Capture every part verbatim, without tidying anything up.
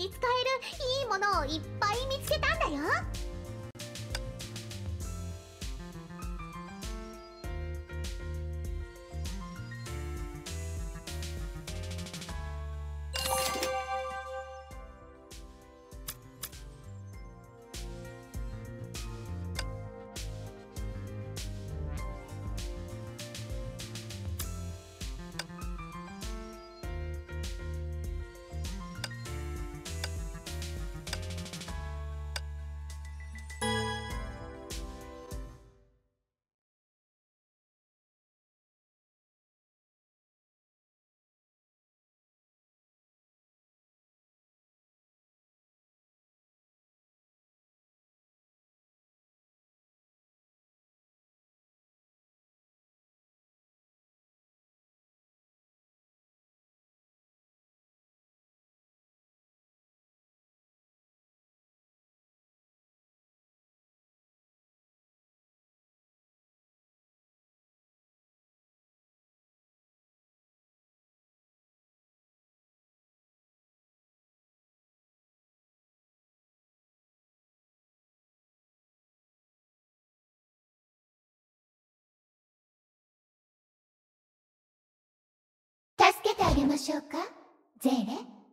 に使えるいいものをいっぱい見つけたんだよ。助けてあげましょうか、ゼーレ。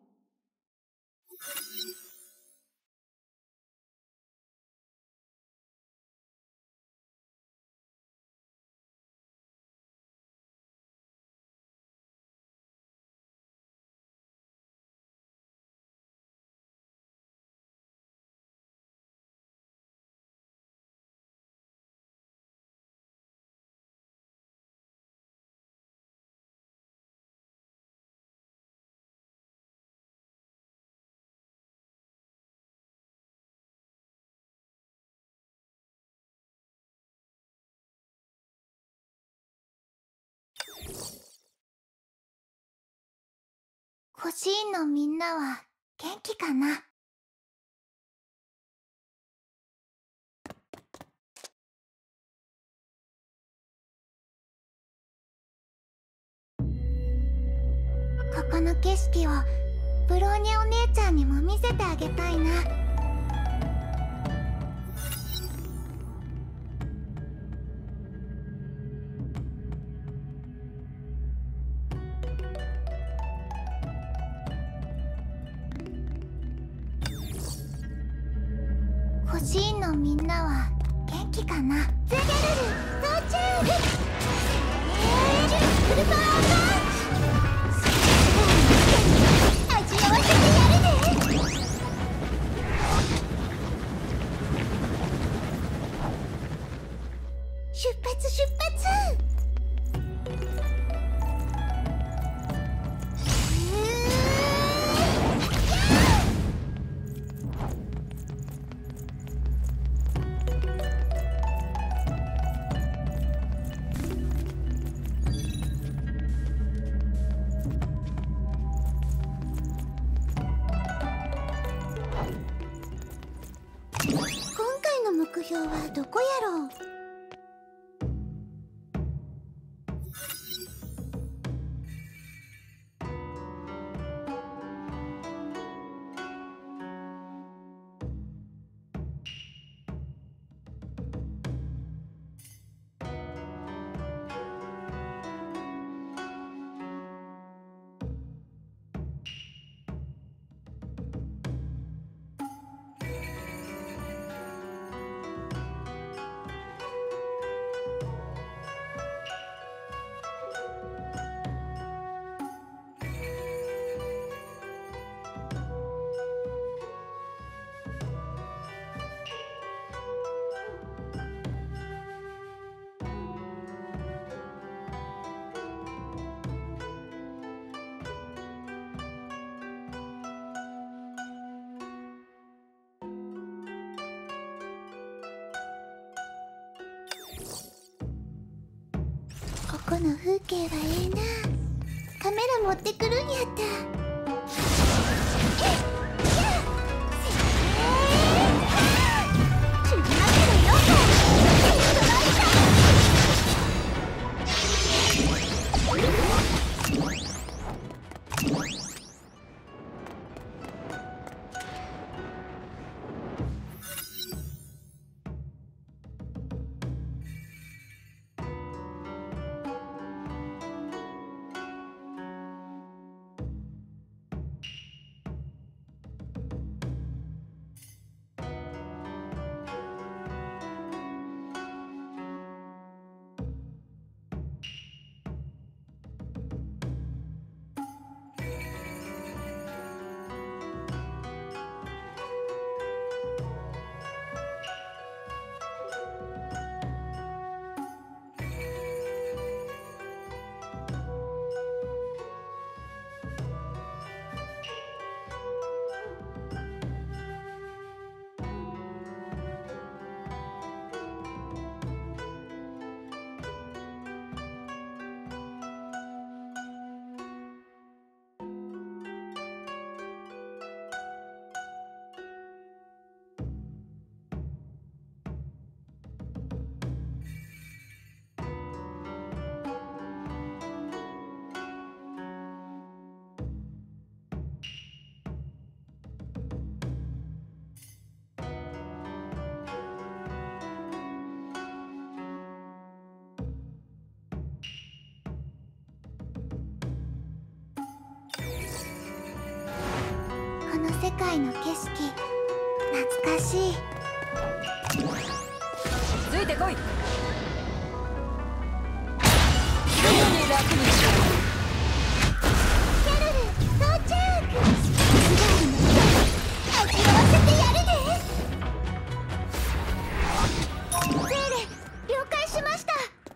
コシーンのみんなは元気かな？ここの景色をブローニャお姉ちゃんにも見せてあげたいな。コシーンのみんなは元気かな？ゼゲルル到着。フルパワーパンチ。味わわせてやるね。出発出発。今回の目標はどこやろう？ここの風景はええな。カメラ持ってくるんやった。 世界の景色懐かしい。 ついてこい。どこに楽にしよう。 キャロル到着。スガールの手味わわせてやるで。ゼーレ了解しました。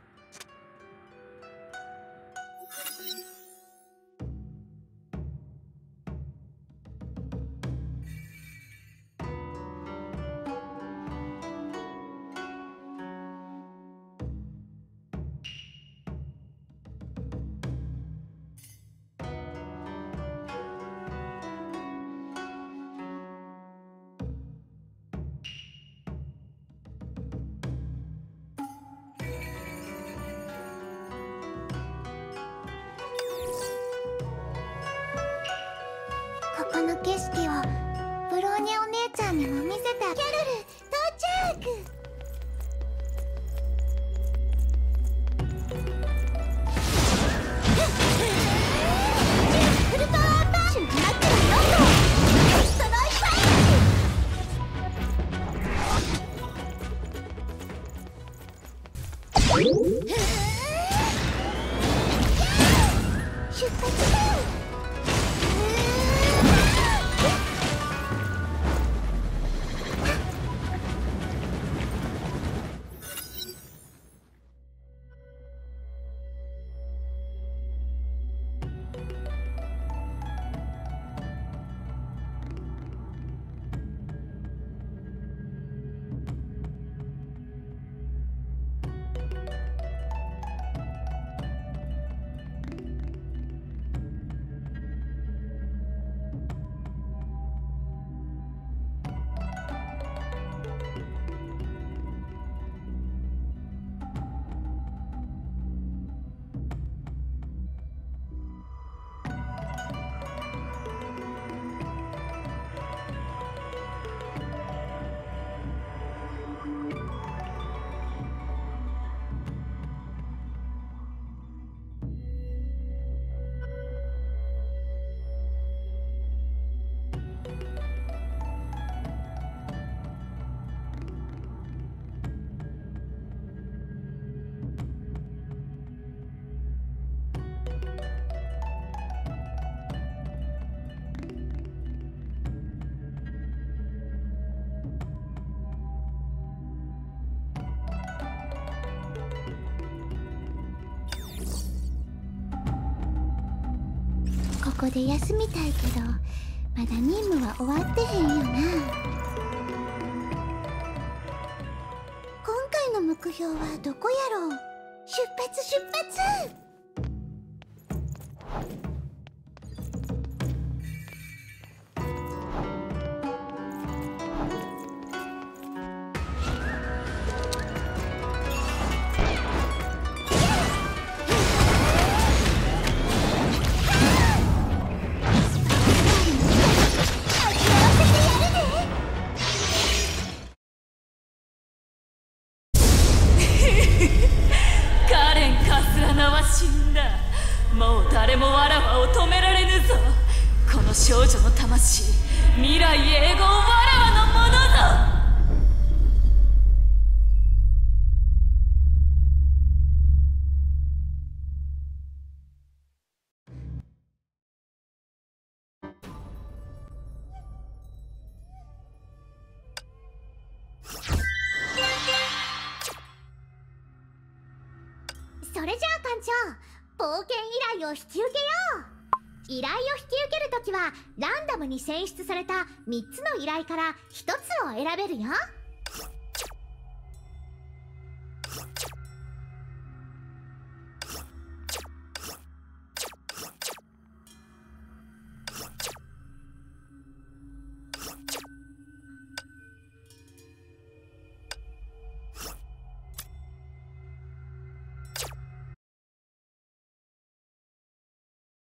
ここの景色をブローニャお姉ちゃんにも見せて。キャロル到着。フルパワーパンチになってるよ。ストロイパンチ。出発だ。ここで休みたいけど、まだ任務は終わってへんよな。今回の目標はどこやろう。出発出発。 死んだ。もう誰もわらわを止められぬぞ。この少女の魂、未来永劫わらわのものぞ。 それじゃあ艦長、冒険依頼を引き受けよう。依頼を引き受けるときはランダムに選出されたみっつの依頼からひとつを選べるよ。